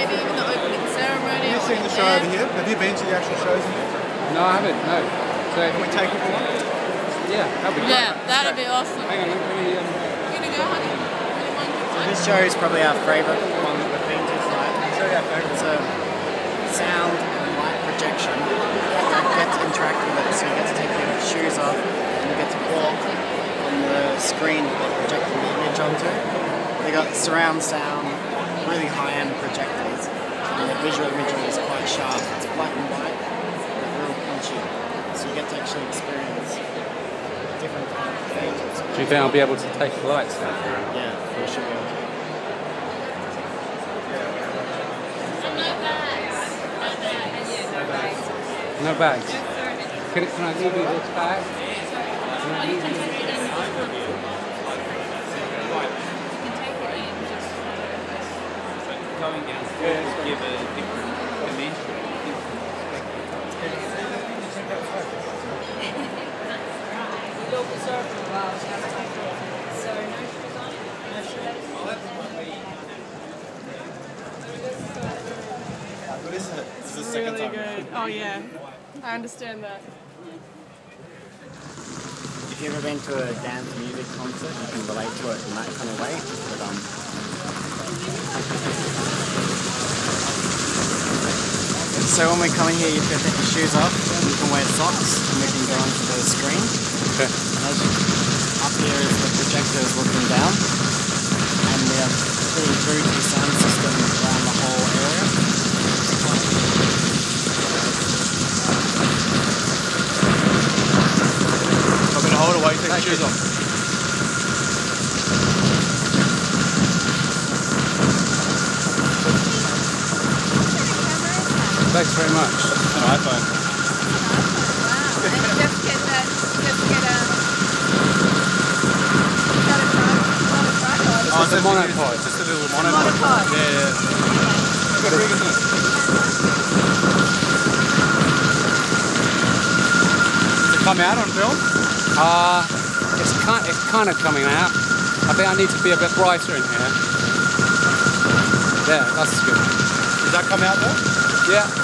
maybe even the opening ceremony. Have you seen the show over here? Have you been to the actual shows in here? No, I haven't, no. So, can we take it for one? Yeah, that'd be good. Yeah, that'd be awesome. Hang on, let me... You gonna go, honey? This show is probably our favourite one that we've been to tonight. Show you our favourite. It's a sound and light projection that gets to interact with it, so you get to take your shoes off and you get to walk on the screen that they're projecting the image onto. They got surround sound, really high-end projectors, and the visual imagery is quite sharp. It's black and white, but real punchy, so you get to actually experience different kind of things. Do you think I'll be able to take the lights down? Yeah, we should be able to. No bags? Can I give you this bag? Going downstairs to give a different dimension. You'll preserve for a while, so no shoes on it? No shoes? This is the second Really time. good. Oh yeah, I understand that. If you've ever been to a dance music concert, you can relate to it in that kind of way. But, so when we come in here, you can take your shoes off, you can wear socks, and we can go onto the screen. Okay. And as you, up here is the projectors looking down, and we have a pretty booty sound system around the whole area. I'm going to hold it while you take your shoes off. Thanks very much. An iPhone. Wow. And you just get that, Oh, It's a monopod. It's just a little monopod. Monopod. Yeah. Got a rig, isn't it? Does it come out on film? It's kind of coming out. I think I need to be a bit brighter in here. Yeah, that's good. Does that come out though? Yeah.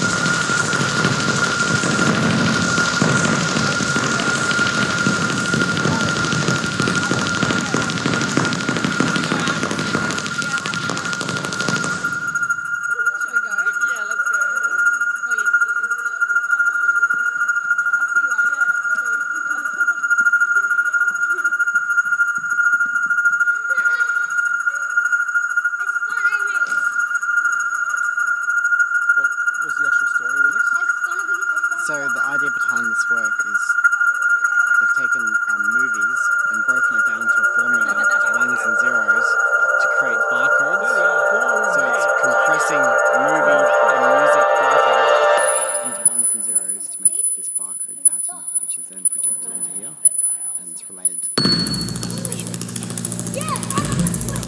What's the actual story with this? So the idea behind this work is they've taken movies and broken it down into a formula to ones and zeros to create barcodes. So it's compressing movie and music data into ones and zeros to make this barcode pattern, which is then projected into here, and it's related to visual.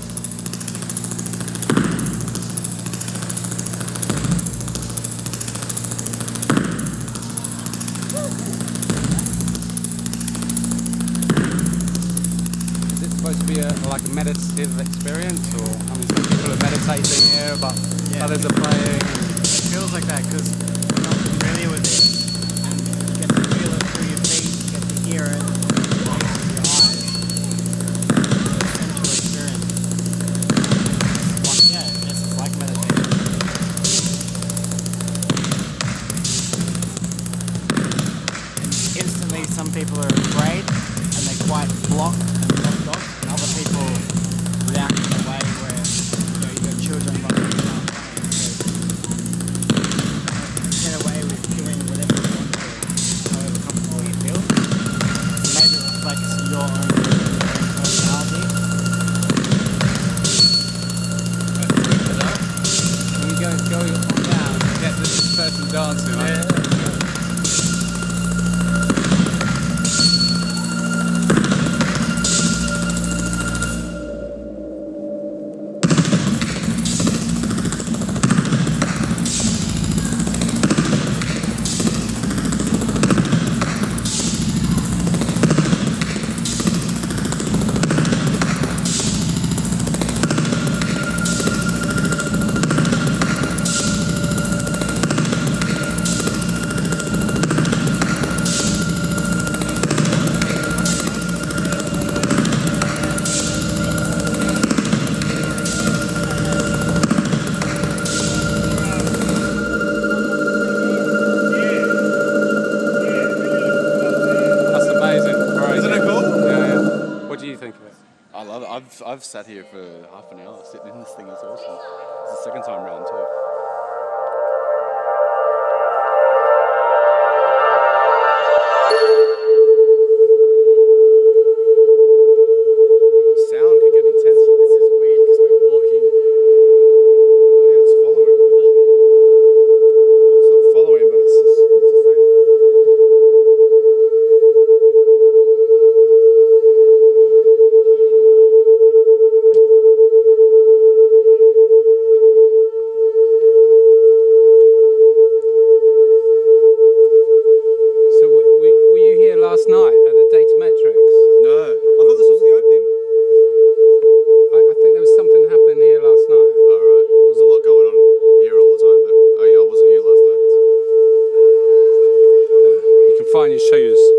Supposed to be like a meditative experience, or I mean, some people are meditating here, but others are playing. It feels like that because you're not familiar with it, and you get to feel it through your feet, you get to hear it through your eyes. Essential experience. Yeah, this is like meditation. And instantly, some people are afraid, and they quite block. And other people react in a way where you've got children running around playing, so get away with doing whatever you want to, however comfortable you feel. Maybe it reflects your own personality. Can you go down and get this person dancing? Right? I've sat here for half an hour sitting in this thing. It's awesome. It's the second time round too. The sound can get intense. This is weird because we're walking. Oh, yeah, it's following with it. Well, it's not following, but it's the same thing. So were you here last night at the Datametrics? No, I thought this was the opening. I think there was something happening here last night. All right. There's a lot going on here all the time, but oh yeah, I wasn't here last night. You can find your shoes